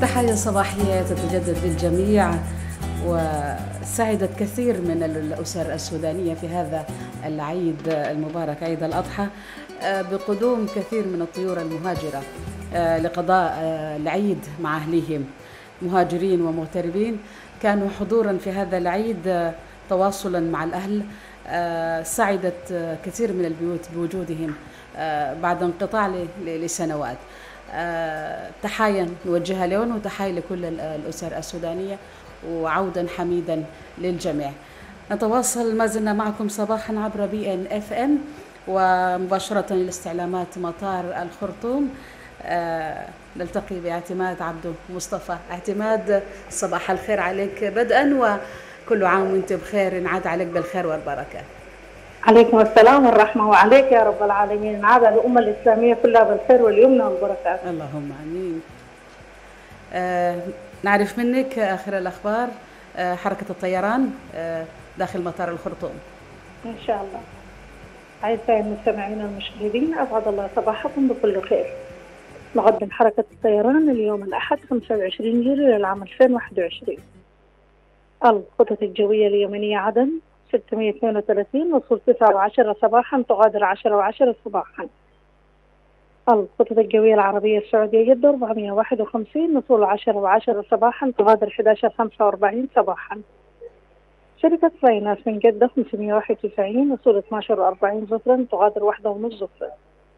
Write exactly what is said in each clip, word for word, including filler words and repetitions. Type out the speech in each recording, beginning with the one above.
تحية صباحية تتجدد للجميع، وسعدت كثير من الأسر السودانية في هذا العيد المبارك عيد الأضحى بقدوم كثير من الطيور المهاجرة لقضاء العيد مع أهليهم، مهاجرين ومغتربين كانوا حضورا في هذا العيد تواصلا مع الأهل. سعدت كثير من البيوت بوجودهم بعد انقطاع لسنوات. تحايا نوجهها لهم وتحايا لكل الأسر السودانية، وعودا حميدا للجميع. نتواصل ما زلنا معكم صباحا عبر بي ان اف ام، ومباشرة لاستعلامات مطار الخرطوم نلتقي باعتماد عبد مصطفى. اعتماد، صباح الخير عليك بدءا، وكل عام وانت بخير، ينعاد عليك بالخير والبركة. عليكم السلام والرحمة، وعليك يا رب العالمين، ينعاد على الأمة الإسلامية كلها بالخير واليمن والبركات. اللهم آمين. آه نعرف منك آخر الأخبار، آه حركة الطيران آه داخل مطار الخرطوم. إن شاء الله. أعزائي المستمعين المشاهدين، أسعد الله صباحكم بكل خير. نقدم حركة الطيران اليوم الأحد خمسة وعشرين يوليو للعام ألفين وواحد وعشرين. الخطط الجوية اليمنية عدن ستمائة واثنين وثلاثين، وصول تسعة وعشرة صباحا، تغادر عشرة وعشرة صباحا. الخطط الجوية العربية السعودية جدة أربعمائة وواحد وخمسين، وصول عشرة وعشرة صباحا، تغادر أحد عشر خمسة وأربعين صباحا. شركة فلايناس من جدة خمسمائة وواحد وتسعين، وصول اثني عشر وأربعين ظهرا، تغادر واحدة ونص ظهرا.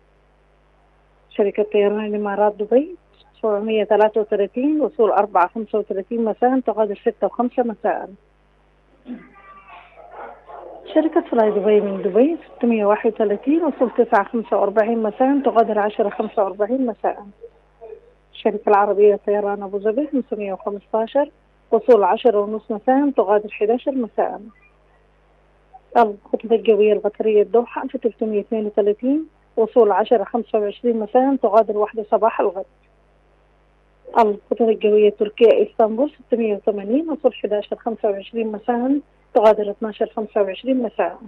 شركة طيران الإمارات دبي سبعمائة وثلاثة وثلاثين، وصول أربعة خمسة وثلاثين مساء، تغادر ستة وخمسة مساء. شركة فلاي دبي من دبي ستمائة وواحد وثلاثين، وصول تسعة خمسة وأربعين مساء، تغادر عشرة خمسة وأربعين مساء. الشركة العربية طيران أبو ظبي خمسمائة وخمسة عشر، وصول عشرة ونص مساء، تغادر أحد عشر مساء. الخطوط الجوية القطرية الدوحة ثلاثمائة واثنين وثلاثين، وصول عشرة خمسة وعشرين مساء، تغادر واحدة صباح الغد. الخطوط الجوية التركية اسطنبول ستمائة وثمانين، وصول أحد عشر خمسة وعشرين مساء، تغادر اثني عشر خمسة وعشرين مساء.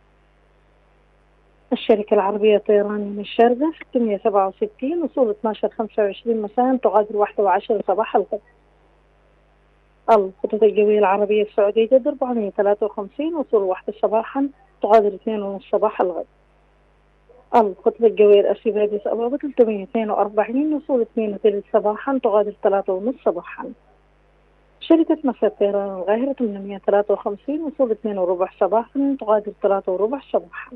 الشركة العربية طيران من الشارقة ستمائة وسبعة وستين، وصول اثني عشر خمسة وعشرين مساء، تغادر واحدة وعشرة صباح الغد. الخطوط الجوية العربية السعودية جدة أربعمائة وثلاثة وخمسين، وصول واحدة صباحا، تغادر اثنين ونص صباح الغد. الخطوط الجوية الأسيوية أديس أبابا ثلاثمائة واثنين وأربعين، وصول اثنين وثلاثين صباحا، تغادر ثلاثة ونص صباحا. شركة مصر طيران القاهرة ثمانمائة وثلاثة وخمسين، وصول اثنين وربع صباحا، تغادر ثلاثة وربع صباحا.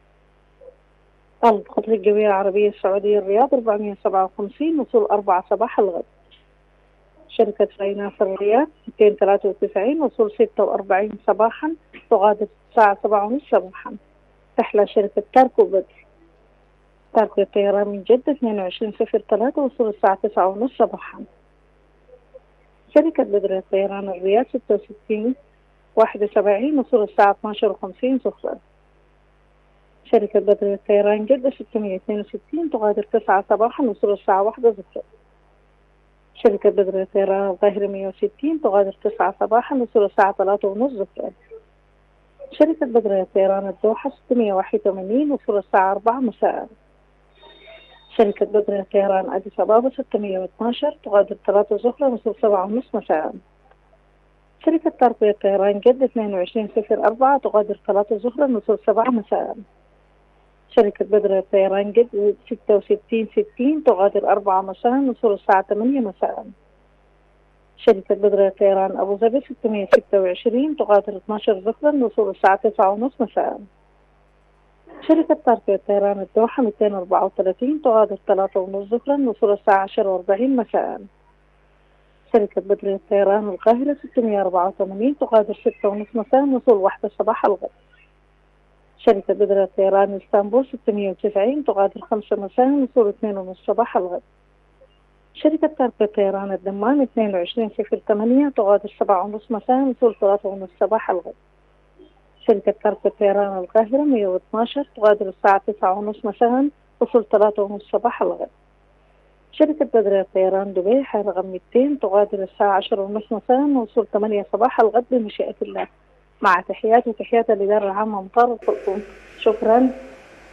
الخطوط الجوية العربية السعودية الرياض أربعمائة وسبعة وخمسين، وصول أربعة صباح الغد. شركة فلايناس الرياض مئتين وثلاثة وتسعين، وصول ستة وأربعين صباحا، تغادر الساعة سبعة ونص صباحا. رحلة شركة تاركو بدر تاركو الطيران من جدة اثنين وعشرين صفر ثلاثة، وصول الساعة تسعة ونص صباحا. شركة بدر الطيران الرياض ستة وستين واحد وسبعين، وصول الساعة اثني عشر وخمسين ظهرا. شركة بدر الطيران جدة ستمائة واثنين وستين، تغادر تسعة صباحا، وصول الساعة واحدة ظهرا. شركة بدر الطيران القاهرة مئة وستين، تغادر تسعة صباحا، وصول الساعة ثلاثة ونص ظهرا. شركة بدر الطيران الدوحة ستمائة وواحد وثمانين، وصول الساعة أربعة مساء. شركة بدر الطيران أديس أبابا ستمائة واثني عشر، تغادر ثلاثة ظهرا، وصول سبعة ونص مساء. شركة تركيا الطيران جدة اثنين وعشرين صفر أربعة، تغادر ثلاثة ظهرا، وصول سبعة مساء. شركة بدر الطيران جدة ستة وستين ستين، تغادر أربعة مساء، وصول الساعة ثمانية مساء. شركة بدر الطيران أبو ظبي ستمائة وستة وعشرين، تغادر اثني عشر ظهرا، وصول الساعة تسعة ونص مساء. شركة تركيا الطيران الدوحة مئتين وأربعة وثلاثين، تغادر ثلاثة ونص ظهرا، وصول الساعة عشرة وأربعين مساء. شركة بدر الطيران القاهرة ستمائة وأربعة وثمانين، تغادر ستة ونص مساء، وصول واحدة صباح الغد. شركة بدر الطيران اسطنبول ستمائة وتسعين، تغادر خمسة مساء، وصول اثنين ونص صباح الغد. شركة تركيا الطيران الدمام اثنين وعشرين صفر ثمانية، تغادر سبعة ونص مساء، وصول ثلاثة ونص صباح الغد. شركة تركيا الطيران القاهرة مئة واثني عشر، تغادر الساعة تسعة ونص مساء، وصول ثلاثة ونص صباح الغد. شركة بدر الطيران دبي حال رقم مئتين، تغادر الساعة عشرة ونص مساء، وصول ثمانية صباح الغد بمشيئة الله. مع تحياتي وتحيات الإدارة العامة مطار الخرطوم. شكرا.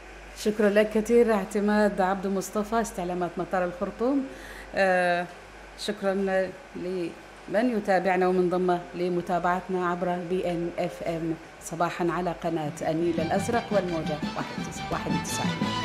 شكرا لك كثير اعتماد عبد مصطفى، استعلامات مطار الخرطوم. آه شكرا لمن يتابعنا ومن ضم لمتابعتنا عبر بي إن إف إم صباحا على قناة النيل الأزرق والموجة واحد وتسعين.